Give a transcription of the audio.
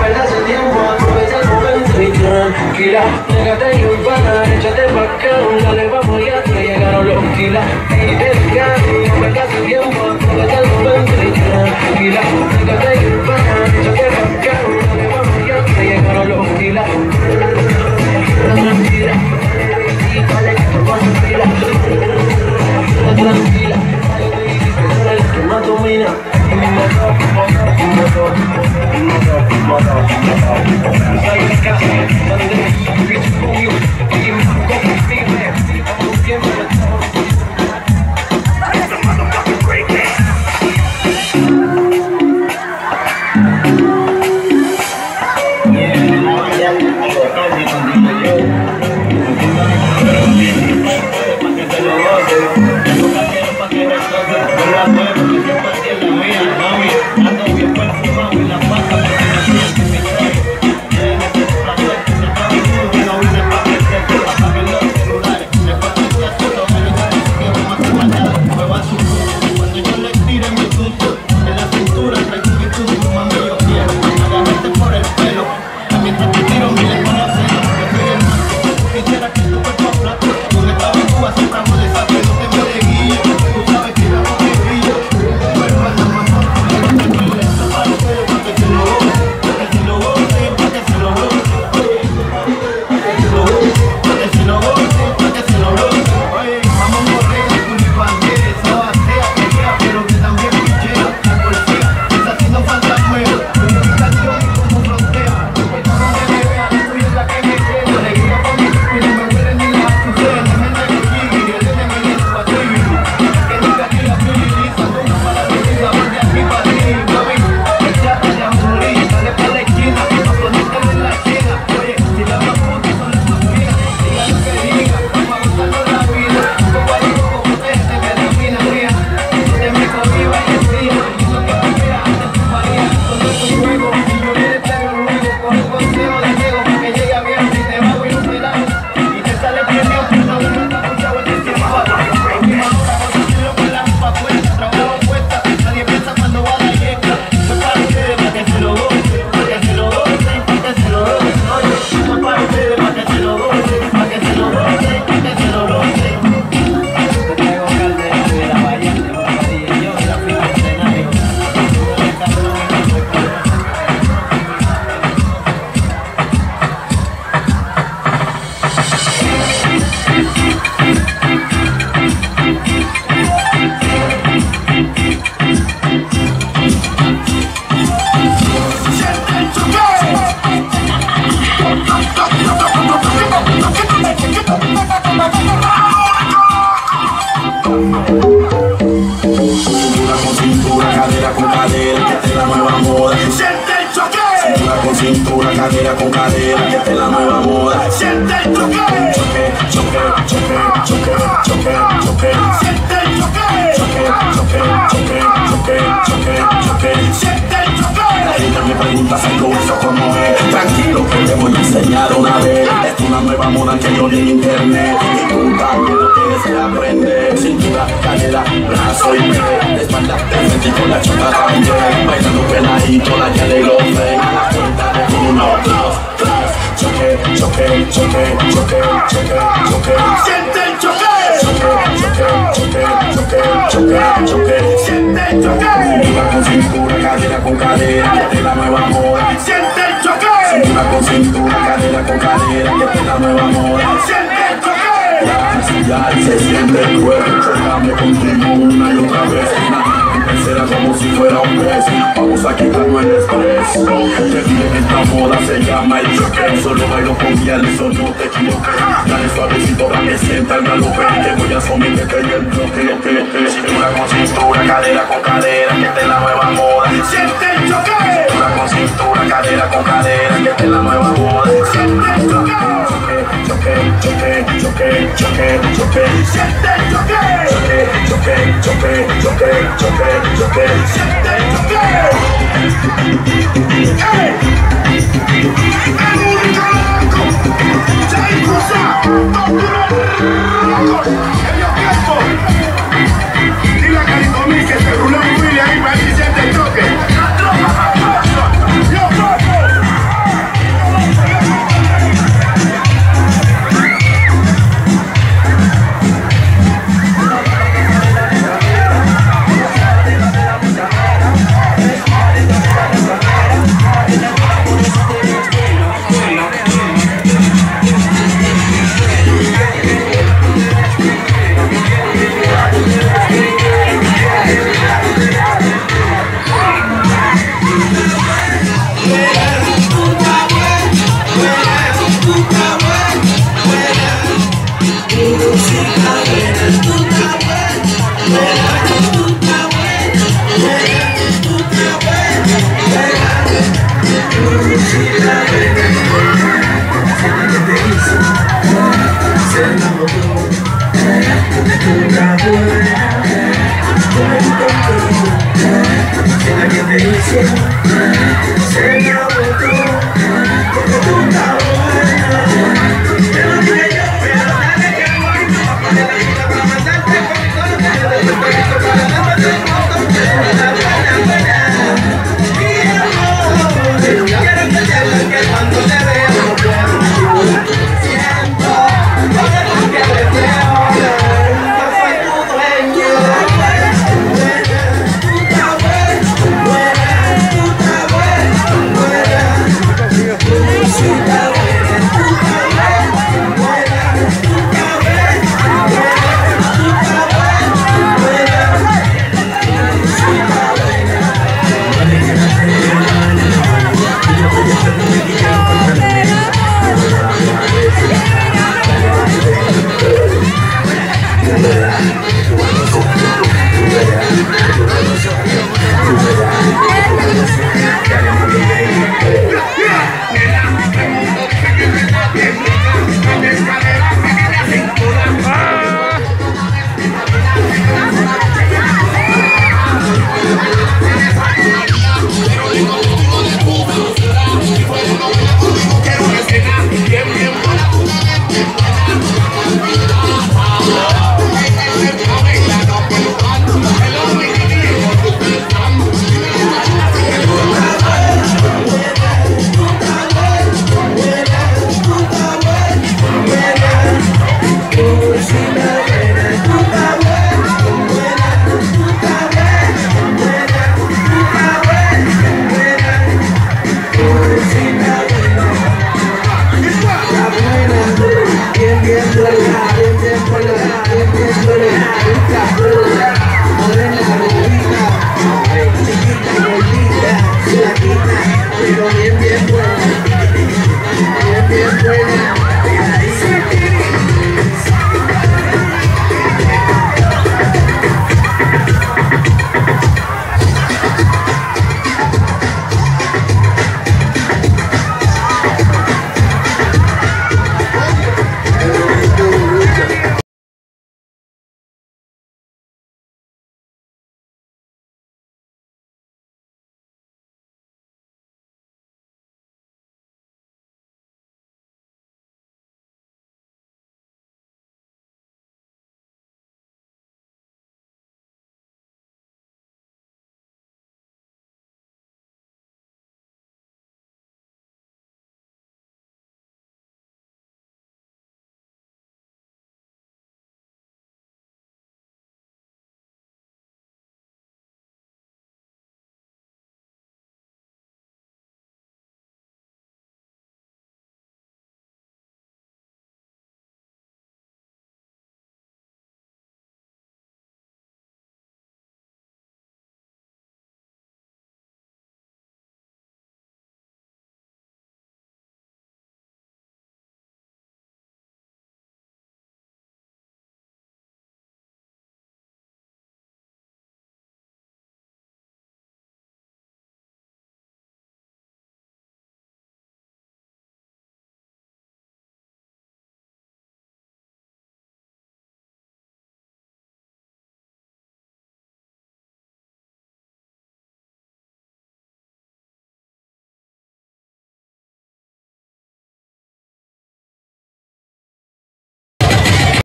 perder ese tiempo, aprovecha el momento y tranquila. Déjate y urbana, échate pa' acá, dale, vamos ya que llegaron los kilas. Y descansa, no perdas el tiempo, aprovecha el momento y tranquila. Déjate y urbana, échate pa' acá, dale, vamos ya que llegaron los kilas. Tranquila, dale, que vas a pila. Tranquila, dale, que más domina. Cintura, cadera con cadera, que esta es la nueva moda. Siente el choque, choque, choque, choque, choque, choque, choque. Siente el choque, choque, choque, choque, choque, choque, choque. Siente el choque. La gente me pregunta si algo eso como es. Tranquilo que te voy a enseñar una vez. Es una nueva moda que yo vi en internet. Y tú también lo tienes que aprender. Cintura, cadera, brazo y pie. De espalda, de frente y con la choca también. Bailando peladito, la que le lo ve. Uno, dos, tres, choque, choque, choque, choque, choque, choque. Siente el choque, choque, choque, choque, choque, choque, choque. Siente el choque. Cintura con cintura, cadera con cadera, que esta es la nueva moda. Siente el choque. Cintura con cintura, cadera con cadera, que esta es la nueva moda. Siente el choque. Ya se siente el cuerpo, chocame contigo una y otra vez. Será como si fuera un pez. Vamos a quitarnos el estrés. Que bien esta moda se llama el choque. Solo bailo con miel, eso no te equivoques. Dale suavecito para que sienta el galope. Que voy a someterte en el bloque. Cintura con cintura, cadera con cadera, que esta es la nueva moda. Siente el choque. Cintura con cintura, cadera con cadera, que esta es la nueva moda. Siente el choque. Choque, choque, choque, choque, choque. Siente el choque. Choque, choque, choque, choque, choque. Choque, siente el choque. ¡Ey! ¡El único loco! ¡Jay Cruza! ¡Ellos tiempo! Dile a Carito Mil que se ruló un Willy ahí para que siente el choque. ¡Yo, Paco! Y